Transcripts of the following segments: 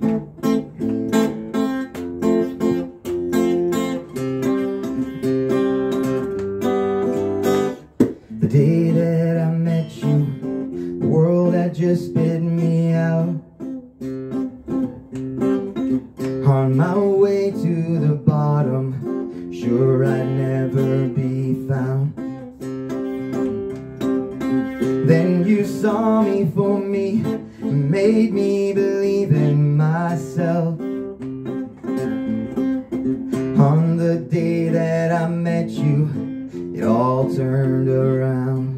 The day that I met you, the world had just spit me out. On my way to the bottom, sure I'd never be found. Then you saw me for me, made me believe in myself. On the day that I met you, it all turned around.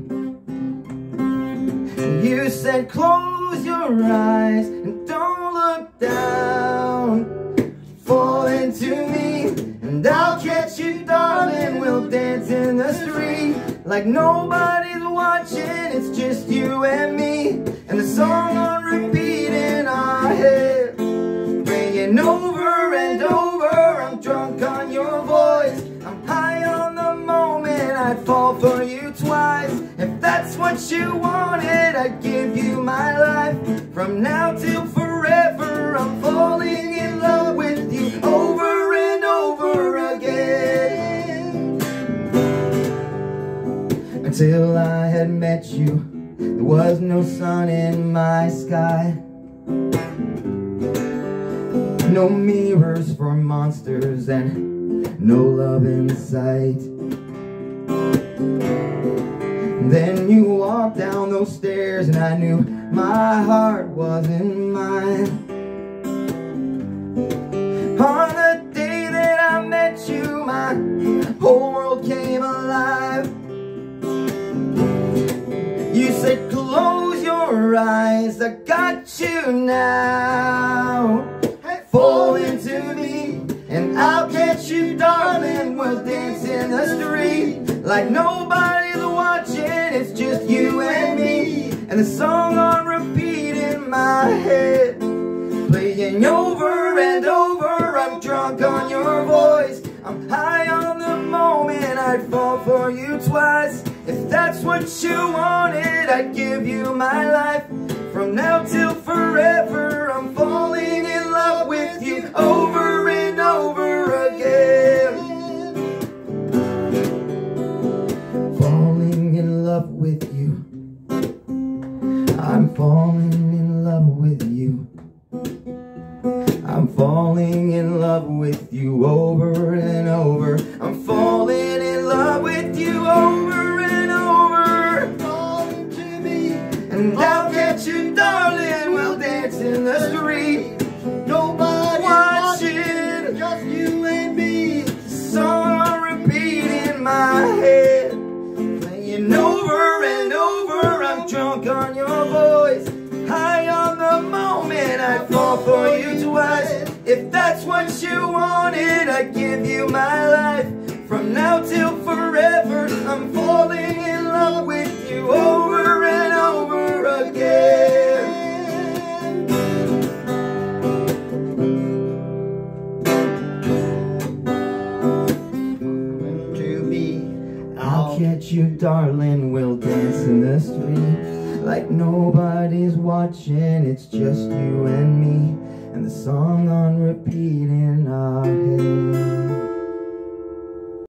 You said close your eyes and don't look down. Fall into me and I'll catch you, darling. We'll dance in the street like nobody's watching. It's just you and me, and the song on repeat in our head, playing over and over. I'm drunk on your voice, I'm high on the moment. I'd fall for you twice. If that's what you wanted, I'd give you my life. From now till forever, I'm falling in love with you over and over again. Until I had met you, there was no sun in my sky, no mirrors for monsters, and no love in sight. Then you walked down those stairs and I knew my heart wasn't mine. On the day that I met you, my whole world came alive. You said close your eyes, I got you now. Fall into me and I'll catch you, darling. We'll dance in the street like nobody's watching. It's just you and me, and the song on repeat in my head, playing over and over. I'm drunk on your voice, I'm high on the moment. I'd fall for you twice. If that's what you wanted, I'd give you my life. From now till forever, I'm falling in love with you over and over again. Falling in love with you, I'm falling in love with you. I'm falling in love with you over and over. I'm falling in love with you over and over. Fall into me and I'll get you, darling. We'll dance in the street, nobody watching, just you and me. Song on repeat in my head, playing over and over. I'm drunk on your voice, high on the moment. I'd fall for you twice. If that's what you wanted, I'd give you my life. From now till forever, I'm falling in love with you over and over again. To me, I'll catch you, darling. We'll dance in the street like nobody's watching. It's just you and me, and the song on repeat in our head.